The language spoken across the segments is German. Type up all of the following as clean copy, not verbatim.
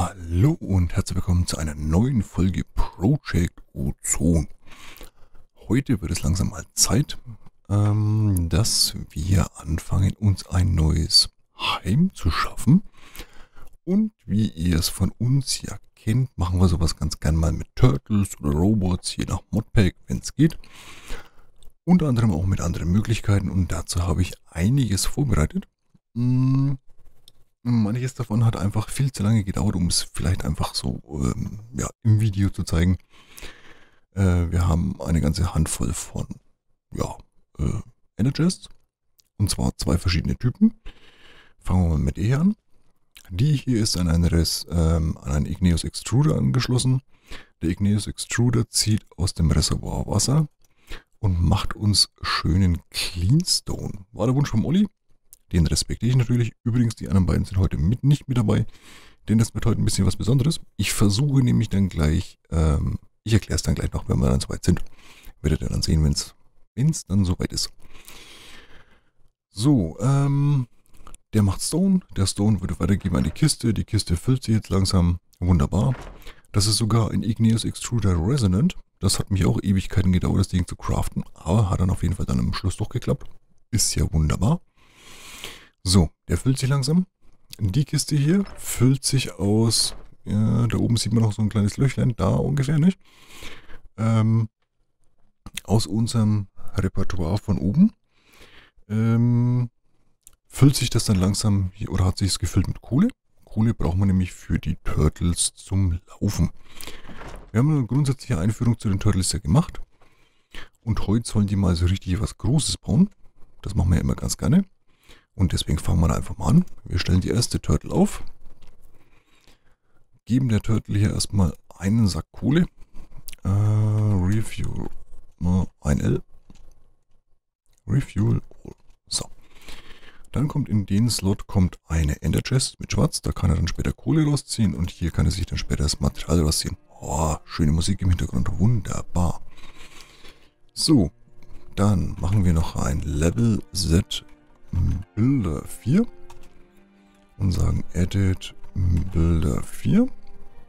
Hallo und herzlich willkommen zu einer neuen Folge Project Ozon. Heute wird es langsam mal Zeit, dass wir anfangen, uns ein neues Heim zu schaffen. Und wie ihr es von uns ja kennt, machen wir sowas ganz gern mal mit Turtles oder Robots, je nach Modpack, wenn es geht. Unter anderem auch mit anderen Möglichkeiten und dazu habe ich einiges vorbereitet. Manches davon hat einfach viel zu lange gedauert, um es vielleicht einfach so im Video zu zeigen. Wir haben eine ganze Handvoll von Energists. Und zwar zwei verschiedene Typen. Fangen wir mal mit der hier an. Die hier ist an einen Igneous Extruder angeschlossen. Der Igneous Extruder zieht aus dem Reservoir Wasser und macht uns schönen Cleanstone. War der Wunsch vom Olli? Den respektiere ich natürlich. Übrigens, die anderen beiden sind heute nicht mit dabei, denn das wird heute ein bisschen was Besonderes. Ich versuche nämlich dann gleich, ich erkläre es dann gleich noch, wenn wir dann soweit sind. Werdet ihr dann sehen, wenn es dann soweit ist. So, der macht Stone. Der Stone würde weitergeben an die Kiste. Die Kiste füllt sich jetzt langsam. Wunderbar. Das ist sogar ein Igneous Extruder Resonant. Das hat mich auch Ewigkeiten gedauert, das Ding zu craften. Aber hat dann auf jeden Fall dann am Schluss doch geklappt. Ist ja wunderbar. So, der füllt sich langsam. Die Kiste hier füllt sich aus, ja, da oben sieht man noch so ein kleines Löchlein, da ungefähr, nicht? Aus unserem Repertoire von oben. Füllt sich das dann langsam, oder hat sich es gefüllt mit Kohle? Kohle braucht man nämlich für die Turtles zum Laufen. Wir haben eine grundsätzliche Einführung zu den Turtles ja gemacht. Und heute sollen die mal so richtig was Großes bauen. Das machen wir ja immer ganz gerne. Und deswegen fangen wir da einfach mal an. Wir stellen die erste Turtle auf. Geben der Turtle hier erstmal einen Sack Kohle. Refuel. 1L. Refuel. So. Dann kommt in den Slot eine Ender Chest mit Schwarz. Da kann er dann später Kohle rausziehen. Und hier kann er sich dann später das Material rausziehen. Oh, schöne Musik im Hintergrund. Wunderbar. So. Dann machen wir noch ein Level Z Builder 4 und sagen Edit Builder 4 und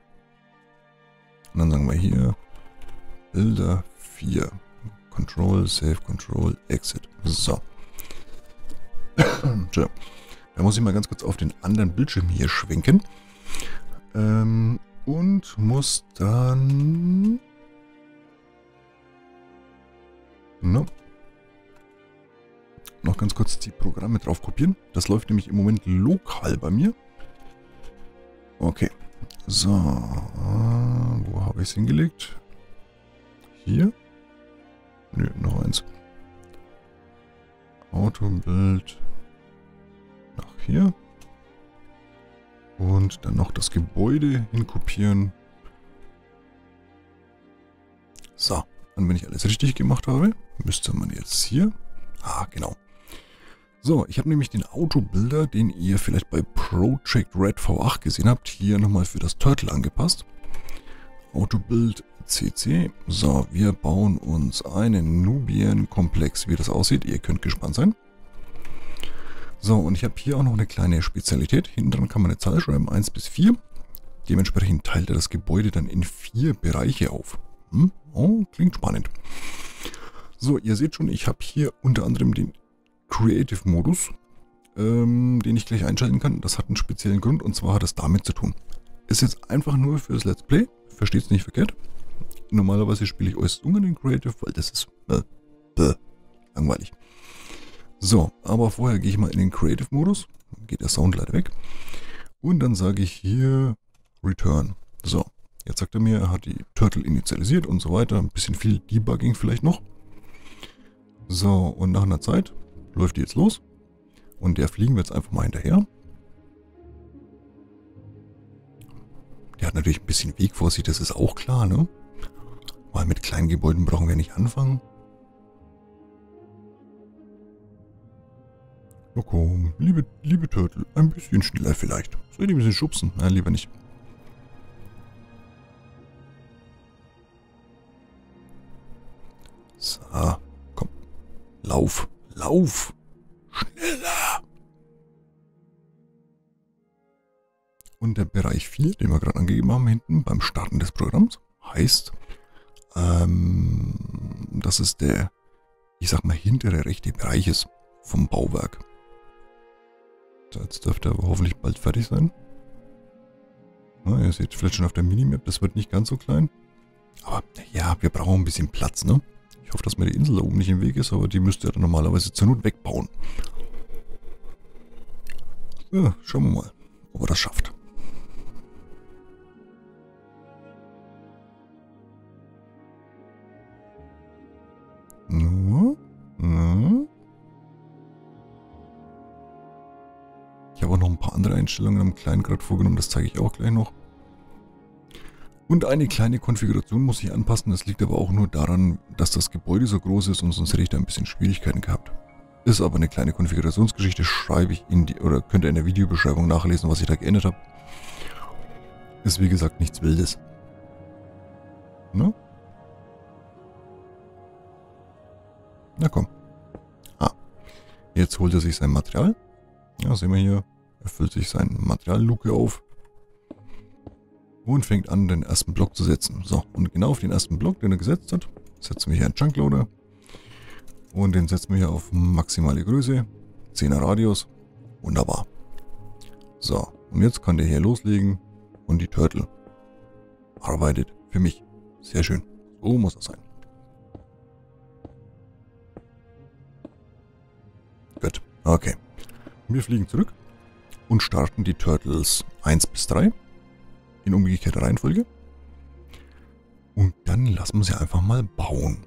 dann sagen wir hier Builder 4 Control, Save, Control, Exit. So. Da muss ich mal ganz kurz auf den anderen Bildschirm hier schwenken und muss dann noch ganz kurz die Programme drauf kopieren. Das läuft nämlich im Moment lokal bei mir. Okay. So. Wo habe ich es hingelegt? Hier? Nö, noch eins. Autobild. Nach hier. Und dann noch das Gebäude hinkopieren. So. Und wenn ich alles richtig gemacht habe, müsste man jetzt hier. Ah, genau. So, ich habe nämlich den Autobuilder, den ihr vielleicht bei Project Red V8 gesehen habt, hier nochmal für das Turtle angepasst. Autobuild CC. So, wir bauen uns einen Nubian-Komplex, wie das aussieht. Ihr könnt gespannt sein. So, und ich habe hier auch noch eine kleine Spezialität. Hinten dran kann man eine Zahl schreiben, 1 bis 4. Dementsprechend teilt er das Gebäude dann in 4 Bereiche auf. Oh, klingt spannend. So, ihr seht schon, ich habe hier unter anderem den Creative-Modus, den ich gleich einschalten kann. Das hat einen speziellen Grund und zwar hat es damit zu tun. Ist jetzt einfach nur für das Let's Play, versteht es nicht verkehrt. Normalerweise spiele ich äußerst ungern den Creative, weil das ist langweilig. So, aber vorher gehe ich mal in den Creative-Modus, geht der Sound leider weg. Und dann sage ich hier Return. So, jetzt sagt er mir, er hat die Turtle initialisiert und so weiter. Ein bisschen viel Debugging vielleicht noch. So, und nach einer Zeit läuft die jetzt los. Und der fliegen wir jetzt einfach mal hinterher. Der hat natürlich ein bisschen Weg vor sich, das ist auch klar, ne? Weil mit kleinen Gebäuden brauchen wir nicht anfangen. Na komm, liebe Turtle, ein bisschen schneller vielleicht. Soll ich ein bisschen schubsen? Nein, lieber nicht. So, komm. Lauf, lauf. Schneller. Und der Bereich 4, den wir gerade angegeben haben, hinten beim Starten des Programms, heißt, dass es der, ich sag mal, hintere rechte Bereich ist vom Bauwerk. So, jetzt dürfte er aber hoffentlich bald fertig sein. Na, ihr seht vielleicht schon auf der Minimap, das wird nicht ganz so klein. Aber ja, wir brauchen ein bisschen Platz, ne? Ich hoffe, dass mir die Insel da oben nicht im Weg ist, aber die müsst ihr dann normalerweise zur Not wegbauen. Ja, schauen wir mal, ob er das schafft. No, no. Ich habe auch noch ein paar andere Einstellungen am Kleinen gerade vorgenommen, das zeige ich auch gleich noch. Und eine kleine Konfiguration muss ich anpassen, das liegt aber auch nur daran, dass das Gebäude so groß ist und sonst hätte ich da ein bisschen Schwierigkeiten gehabt. Ist aber eine kleine Konfigurationsgeschichte, schreibe ich in die, oder könnt ihr in der Videobeschreibung nachlesen, was ich da geändert habe. Ist wie gesagt nichts Wildes. Ne? Na komm. Ah, jetzt holt er sich sein Material. Ja, sehen wir hier, er füllt sich seine Materialluke auf. Und fängt an, den ersten Block zu setzen. So, und genau auf den ersten Block, den er gesetzt hat, setzen wir hier einen Chunkloader. Und den setzen wir hier auf maximale Größe. 10er Radius. Wunderbar. So, und jetzt kann der hier loslegen. Und die Turtle arbeitet für mich. Sehr schön. So muss das sein. Gut, okay. Wir fliegen zurück und starten die Turtles 1 bis 3 in umgekehrter Reihenfolge. Und dann lassen wir sie einfach mal bauen.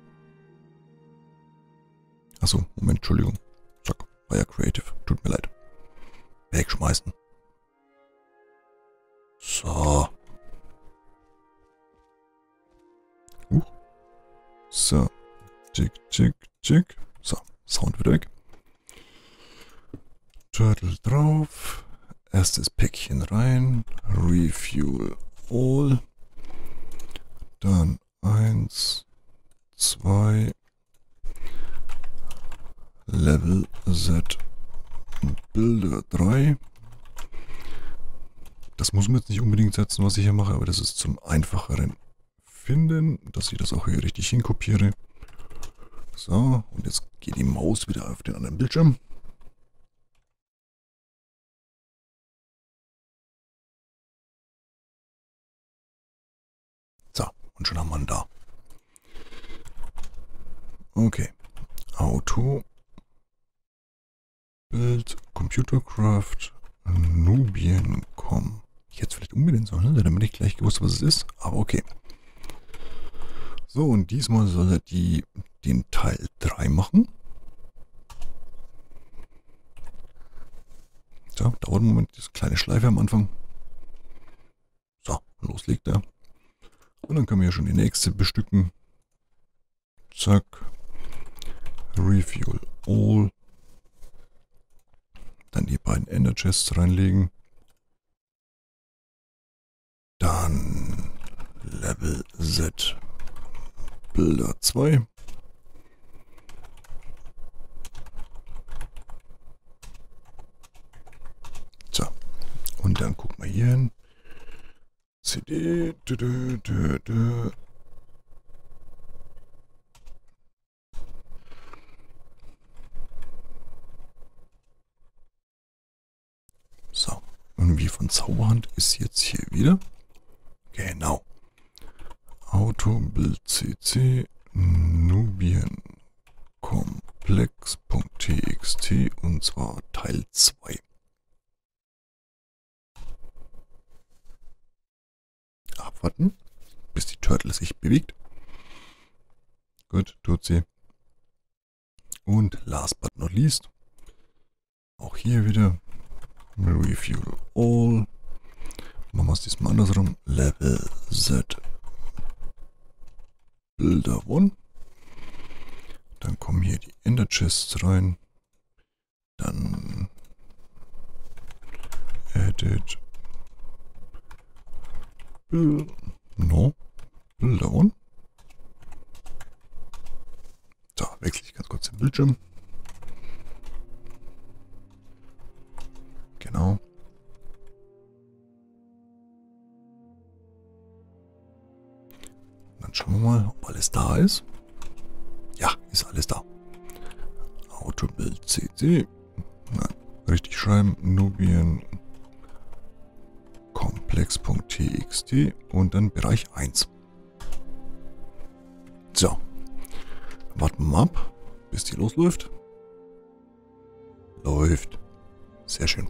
Achso, Moment, Entschuldigung. Zack, war ja creative. Tut mir leid. Wegschmeißen. So. So. Tick, tick, tick. So, Sound wieder weg. Turtle drauf. Erstes Päckchen rein. Refuel all. Dann 1, 2. Level Z. Bilder 3. Das muss man jetzt nicht unbedingt setzen, was ich hier mache, aber das ist zum einfacheren Finden, dass ich das auch hier richtig hinkopiere. So, und jetzt geht die Maus wieder auf den anderen Bildschirm. So, und schon haben wir ihn da. Okay. Auto. Bild. Computercraft. Nubian.com. Ich hätte es vielleicht umbenennen sollen, dann hätte ich gleich gewusst, was es ist. Aber okay. So, und diesmal soll er den Teil 3 machen. So, dauert einen Moment, diese kleine Schleife am Anfang. So, los legt er. Und dann können wir ja schon die nächste bestücken. Zack. Refuel all. Dann die beiden Ender Chests reinlegen. Dann Level Z. Bilder 2. So. Und dann gucken wir hier hin. CD. So. Und wie von Zauberhand ist jetzt hier wieder. Genau. Autobild CC Nubian Komplex.txt und zwar Teil 2. Abwarten, bis die Turtle sich bewegt. Gut, tut sie. Und last but not least, auch hier wieder Refuel all. Machen wir es diesmal andersrum. Level Z Bilder 1. Dann kommen hier die Ender Chests rein. Dann Edit Bilder 1. So, wechsle ich ganz kurz den Bildschirm. Genau. Dann schauen wir mal, ob alles da ist. Ja, ist alles da. Autobild CC. Nein, richtig schreiben. Nubian Komplex.txt und dann Bereich 1. So. Warten wir mal ab, bis die losläuft. Läuft. Sehr schön.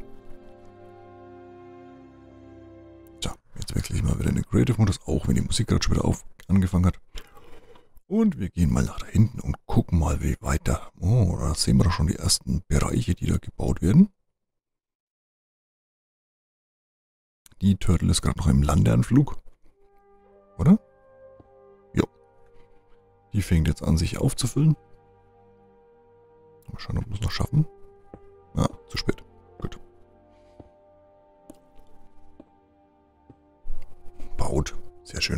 So, jetzt wechsle ich mal wieder in den Creative Modus, auch wenn die Musik gerade schon wieder angefangen hat. Und wir gehen mal nach da hinten und gucken mal, wie weiter. Oh, da sehen wir doch schon die ersten Bereiche, die da gebaut werden. Die Turtle ist gerade noch im Landeanflug. Oder? Jo. Die fängt jetzt an, sich aufzufüllen. Mal schauen, ob wir es noch schaffen. Ah, zu spät. Gut. Baut. Sehr schön.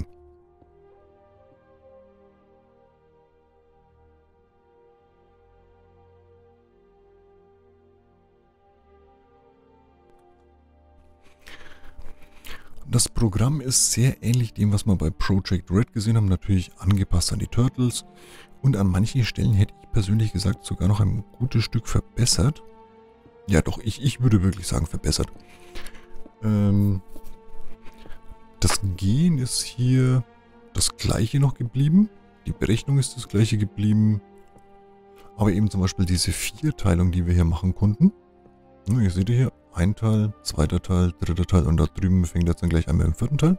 Das Programm ist sehr ähnlich dem, was wir bei Project Red gesehen haben, natürlich angepasst an die Turtles und an manchen Stellen hätte ich persönlich gesagt sogar noch ein gutes Stück verbessert. Ja doch, ich würde wirklich sagen verbessert. Das Gehen ist hier das gleiche noch geblieben, die Berechnung ist das gleiche geblieben, aber eben zum Beispiel diese Vierteilung, die wir hier machen konnten. Ihr seht hier, ein Teil, zweiter Teil, dritter Teil und da drüben fängt jetzt dann gleich einmal im vierten Teil.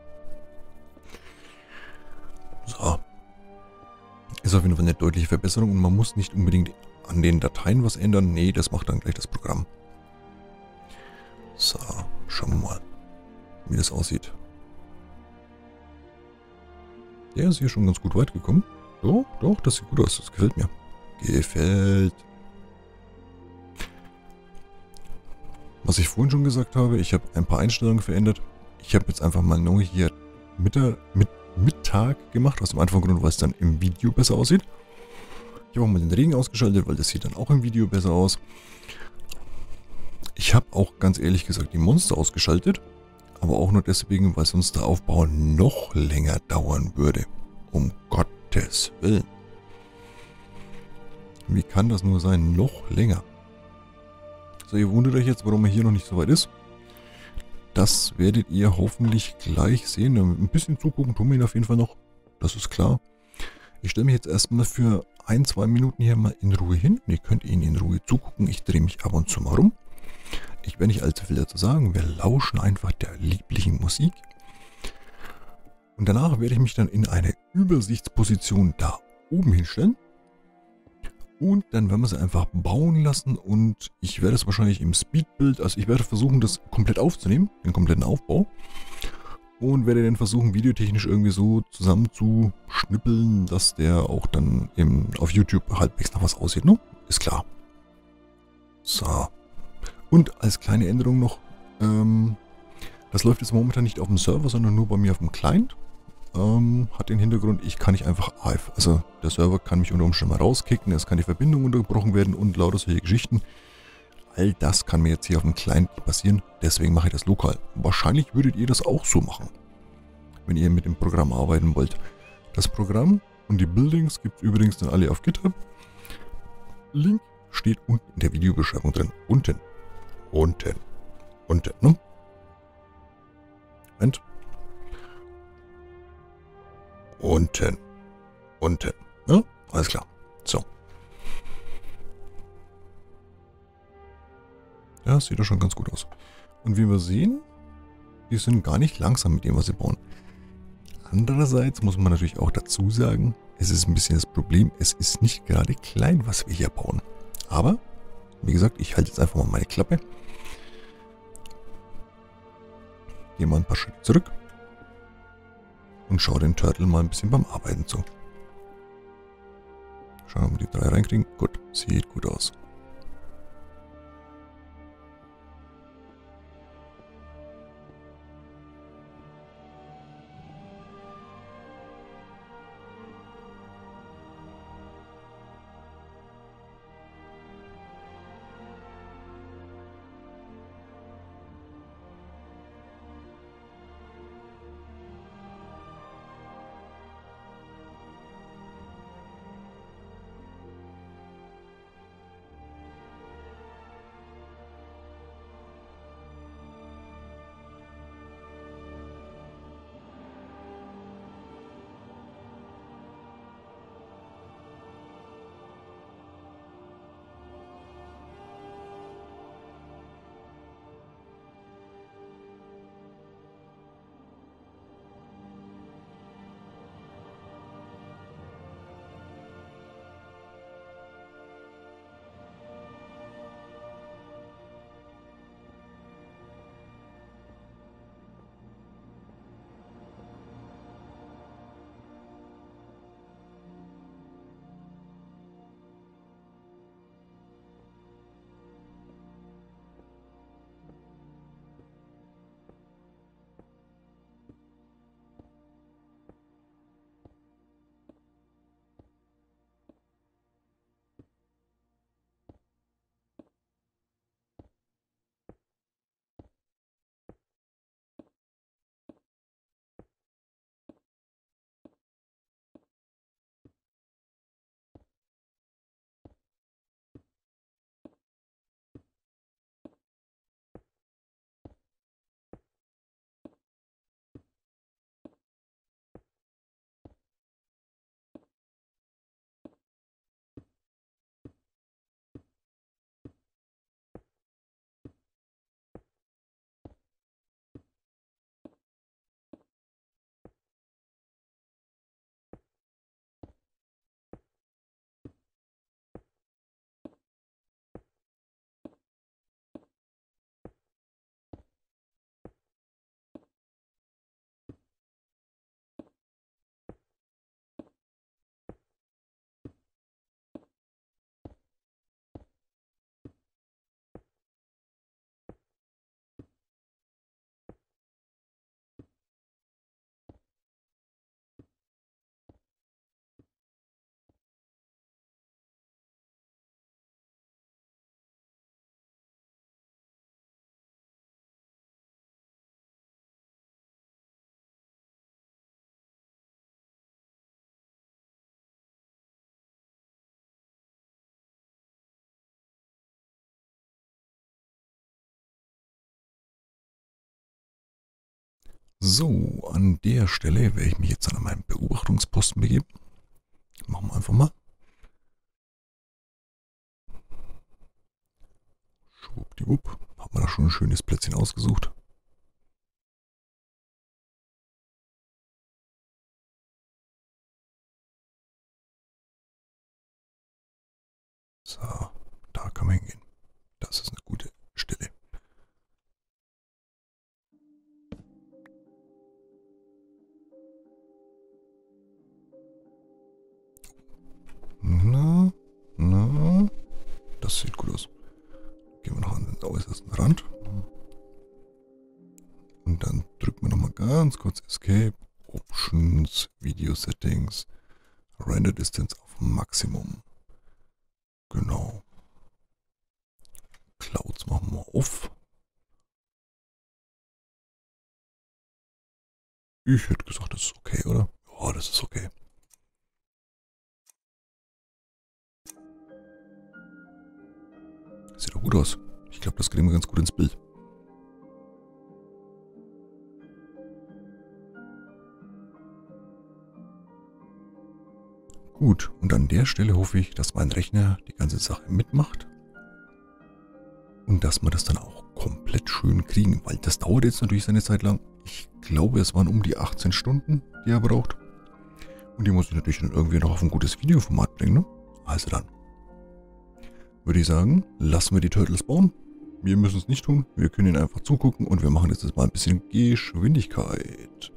So. Ist auf jeden Fall eine deutliche Verbesserung und man muss nicht unbedingt an den Dateien was ändern. Nee, das macht dann gleich das Programm. So, schauen wir mal, wie das aussieht. Der ist hier schon ganz gut weit gekommen. Doch, doch, das sieht gut aus. Das gefällt mir. Gefällt. Was ich vorhin schon gesagt habe, ich habe ein paar Einstellungen verändert. Ich habe jetzt einfach mal neu hier Mittag gemacht, aus dem einfachen Grund, weil es dann im Video besser aussieht. Ich habe auch mal den Regen ausgeschaltet, weil das sieht dann auch im Video besser aus. Ich habe auch ganz ehrlich gesagt die Monster ausgeschaltet, aber auch nur deswegen, weil sonst der Aufbau noch länger dauern würde. Um Gottes Willen. Wie kann das nur sein? Noch länger. So, ihr wundert euch jetzt, warum er hier noch nicht so weit ist. Das werdet ihr hoffentlich gleich sehen. Ein bisschen zugucken tun wir ihn auf jeden Fall noch. Das ist klar. Ich stelle mich jetzt erstmal für 1-2 Minuten hier mal in Ruhe hin. Ihr könnt ihn in Ruhe zugucken. Ich drehe mich ab und zu mal rum. Ich werde nicht allzu viel dazu sagen. Wir lauschen einfach der lieblichen Musik. Und danach werde ich mich dann in eine Übersichtsposition da oben hinstellen. Und dann werden wir sie einfach bauen lassen und ich werde es wahrscheinlich im Speedbild, also ich werde versuchen, das komplett aufzunehmen, den kompletten Aufbau. Und werde dann versuchen, videotechnisch irgendwie so zusammenzuschnippeln, dass der auch dann auf YouTube halbwegs nach was aussieht, ne? Ist klar. So. Und als kleine Änderung noch, das läuft jetzt momentan nicht auf dem Server, sondern nur bei mir auf dem Client. Hat den Hintergrund, ich kann nicht einfach also der Server kann mich unter Umständen mal rauskicken, es kann die Verbindung unterbrochen werden und lauter solche Geschichten. All das kann mir jetzt hier auf dem Client nicht passieren, deswegen mache ich das lokal. Wahrscheinlich würdet ihr das auch so machen, wenn ihr mit dem Programm arbeiten wollt. Das Programm und die Buildings gibt es übrigens dann alle auf GitHub. Link steht unten in der Videobeschreibung drin. Unten, ne? Moment. Unten. Ja, alles klar. So. Ja, sieht doch schon ganz gut aus. Und wie wir sehen, die sind gar nicht langsam mit dem, was sie bauen. Andererseits muss man natürlich auch dazu sagen, es ist ein bisschen das Problem, es ist nicht gerade klein, was wir hier bauen. Aber, wie gesagt, ich halte jetzt einfach mal meine Klappe. Gehe mal ein paar Schritte zurück. Und schau den Turtle mal ein bisschen beim Arbeiten zu. Schauen, ob wir die 3 reinkriegen. Gut, sieht gut aus. So, an der Stelle werde ich mich jetzt an meinen Beobachtungsposten begeben. Machen wir einfach mal. Schwuppdiwupp. Haben wir da schon ein schönes Plätzchen ausgesucht. So, da kann man hingehen. Das ist eine gute Stelle. Na, na, das sieht gut aus. Gehen wir noch an den äußersten Rand. Und dann drücken wir nochmal ganz kurz Escape, Options, Video Settings, Render Distance auf Maximum. Genau. Clouds machen wir auf. Ich hätte gesagt, das ist okay, oder? Ja, das ist okay. Sieht doch gut aus. Ich glaube, das kriegen wir ganz gut ins Bild. Gut, und an der Stelle hoffe ich, dass mein Rechner die ganze Sache mitmacht. Und dass wir das dann auch komplett schön kriegen, weil das dauert jetzt natürlich seine Zeit lang. Ich glaube, es waren um die 18 Stunden, die er braucht. Und die muss ich natürlich dann irgendwie noch auf ein gutes Videoformat bringen, ne? Also dann würde ich sagen, lassen wir die Turtles bauen. Wir müssen es nicht tun, wir können ihnen einfach zugucken und wir machen jetzt mal ein bisschen Geschwindigkeit.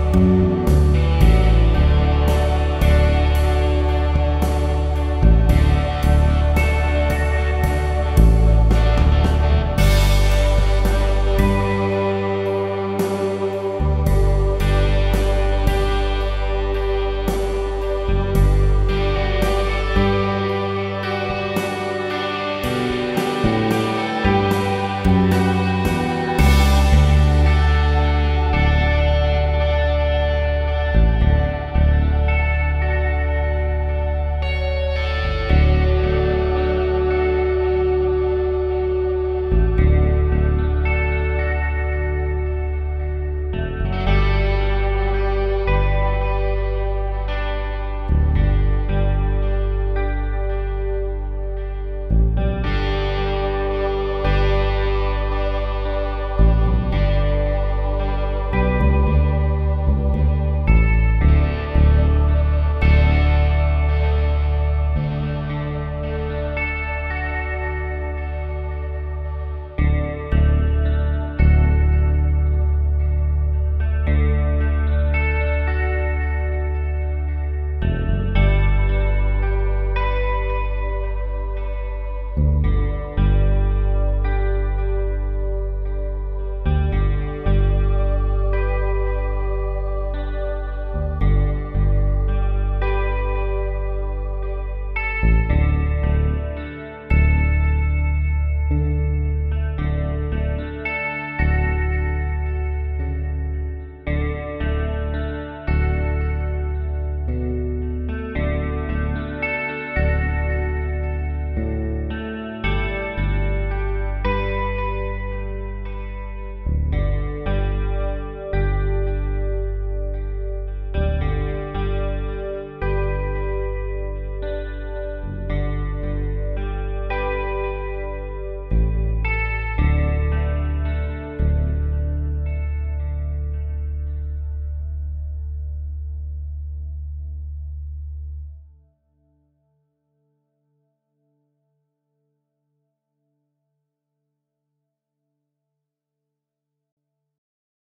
ciao.